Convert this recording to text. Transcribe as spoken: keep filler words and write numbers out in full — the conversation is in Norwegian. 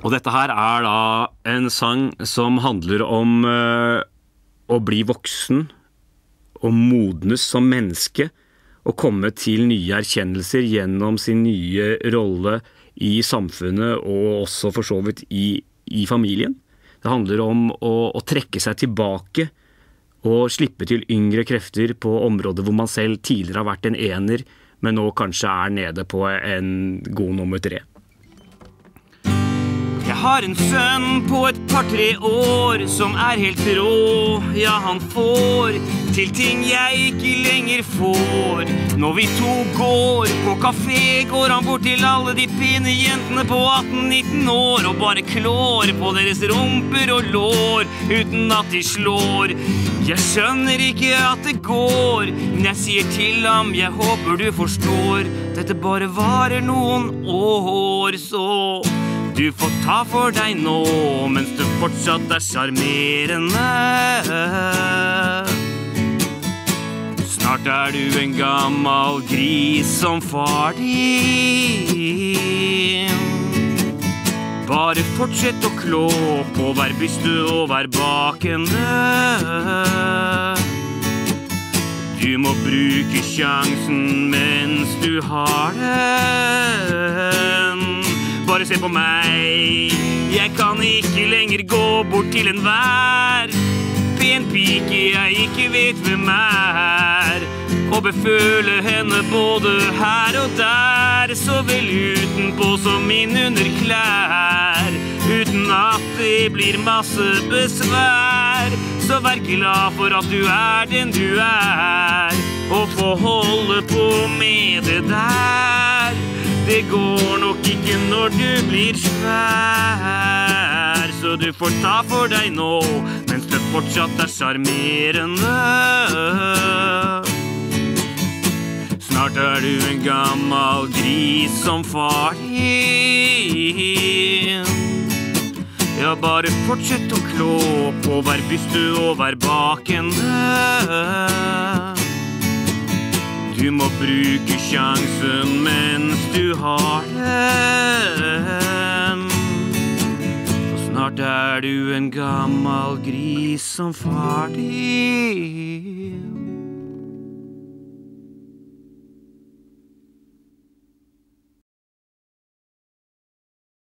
Og dette her er da en sang som handler om uh, å bli voksen, å modnes som menneske, og komme til nye erkjennelser gjennom sin nye rolle i samfunnet, og også for så vidt i, i familien. Det handler om å, å trekke seg tilbake, og slippe til yngre krefter på områder hvor man selv tidligere har vært en ener, men nå kanskje er nede på en god nummer tre. Jeg har en sønn på et par-tre år som er helt rå. Ja, han får til ting jeg ikke lenger får. Når vi to går på kafé, går han bort til alle de pene jentene på atten nitten år og bare klår på deres rumper og lår uten at de slår. Jeg skjønner ikke at det går, men jeg sier til ham, jeg håper du forstår. Dette bare varer noen år, så du får ta for deg nå, mens du fortsatt er charmerende. Snart er du en gammel gris som far din. Bare fortsett å klå på, vær byste og vær bakende. Du må bruke sjansen mens du har den. Bare se på meg, jeg kan ikke lenger gå bort til en hver pen pike jeg ikke vet hvem er, og beføle henne både her og der, så vel utenpå som innunder klær, uten at det blir masse besvær. Så vær glad for at du er den du er, og få holde på med det der. Det går nok ikke når du blir svær, så du får ta for deg nå, mens du fortsatt er charmerende. Snart er du en gammel gris som far din. Ja, bare fortsett å klå på, vær byste og vær bakende. Du må bruke sjansen mens du har den. For snart er du en gammel gris som far din.